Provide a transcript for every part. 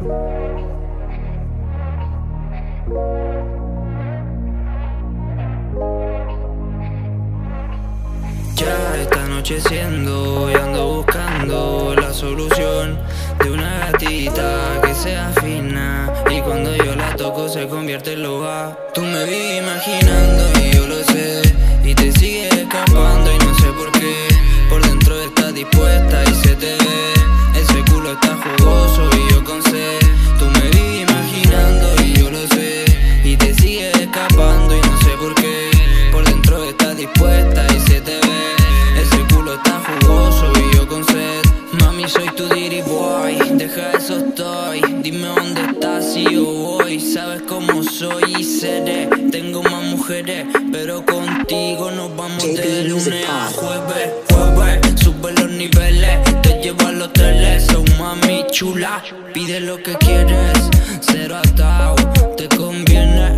Ya está anocheciendo y ando buscando la solución de una gatita que sea fina, y cuando yo la toco se convierte en loba. Tú me vi imaginando y yo lo sé, y te sigues escapando y no sé por qué. Por dentro estás dispuesta y se te ve, ese culo está jugoso y yo con sed. Tú me vi imaginando y yo lo sé, y te sigues escapando y no sé por qué. Por dentro estás dispuesta y se te ve, ese culo está jugoso y yo con sed. Mami, soy tu dirty boy, deja eso estoy. Dime dónde estás y yo voy. Sabes cómo soy y seré. Tengo más mujeres, pero contigo nos vamos de lunes a jueves. Jueves, sube los niveles, te llevo a los hoteles. So mami chula, pide lo que quieres. Cero atado, te conviene.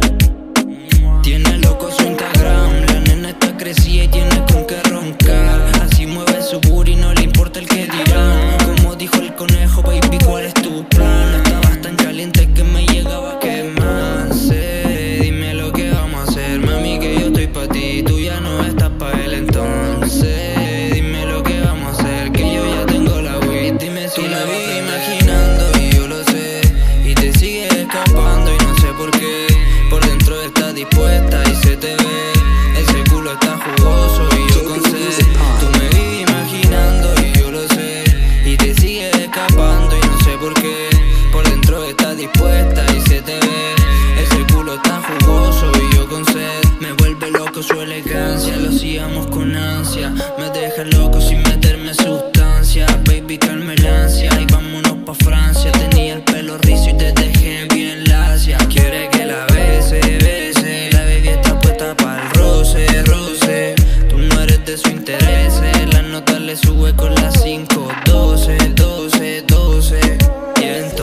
Tiene loco su Instagram, la nena está crecida y tiene con qué roncar. Así mueve su booty, no le importa el que dirán. Como dijo el conejo, baby, ¿cuál es tu plan? Estabas tan caliente que me llegaba a quemarse. Dime lo que vamos a hacer, mami, que yo estoy pa' ti, tú ya no estás pa' él entonces. Dime lo que vamos a hacer, que yo ya tengo la weed, dime si la vi imaginando y yo lo sé, y te sigues escapando y no sé por qué. Por dentro estás dispuesta y se te ve, ese culo está jugoso y yo con sed. Tú me vi imaginando y yo lo sé, y te sigues escapando y no sé por qué. Por dentro estás dispuesta y se te ve, ese culo está jugoso y yo con sed. Me vuelve loco su elegancia, lo hacíamos con ansia. Me deja loco sin meterme sustancia. Baby, calma el ansia y vámonos pa' Francia. Tenía el pelo rizo y te dejé bien lacia. Quiere que la bese, bese. La baby está puesta pa'l roce, roce. Tú no eres de su interés. La nota le sube con las 5, 12, 12, 12. Y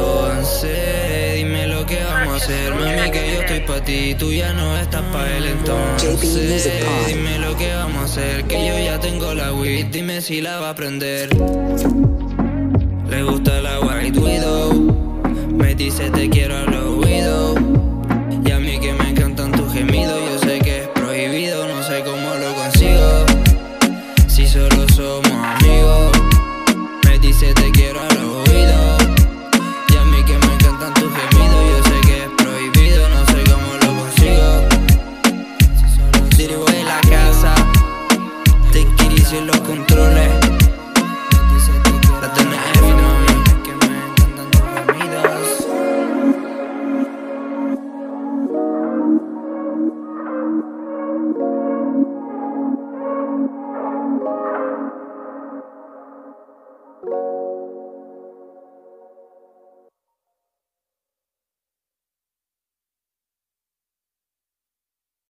entonces, dime lo que vamos a hacer, mami, que yo estoy pa' ti, tú ya no estás pa' él entonces. Dime lo que vamos a hacer, que yo ya tengo la weed, dime si la va a prender. Le gusta la White Widow, me dice te quiero al oído. Y a mí que me encantan tus gemidos, yo sé que es prohibido, no sé cómo lo consigo. Si solo somos amigos, me dice te quiero al oído. Y a mí que me encantan tus gemidos, yo sé que es prohibido, no sé cómo lo consigo. Dirijo en la casa, te quiero y los controles.